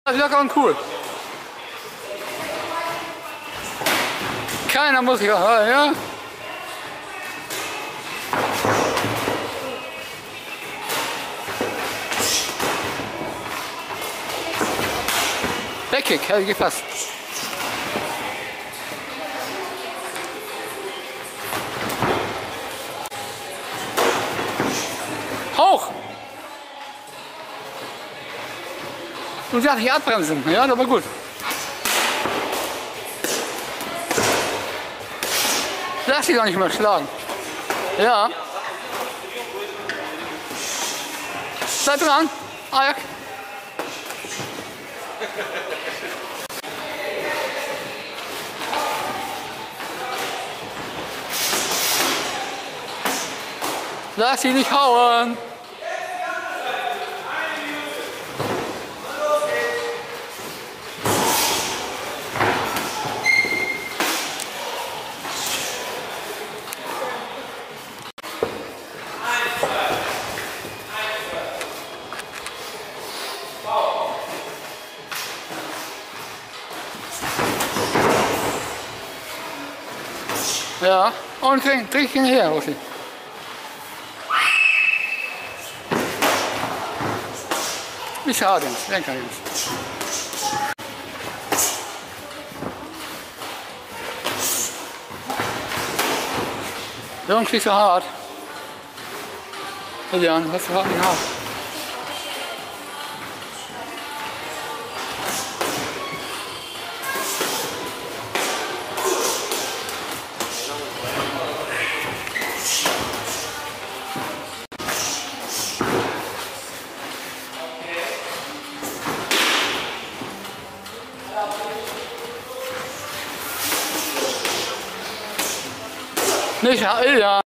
Das ist locker und cool. Keiner Musiker hören, ja? Backkick, hätte gepasst. Hoch! Du darfst nicht abbremsen, ja, aber gut. Lass dich doch nicht mehr schlagen. Ja. Bleib dran. Ajak. Lass sie nicht hauen. Ja, und krieg ihn her, Rosi. Wie schade, Lenker jetzt. Jungs, nicht so hart. Julian, was hart nicht hart. Nicht, ja.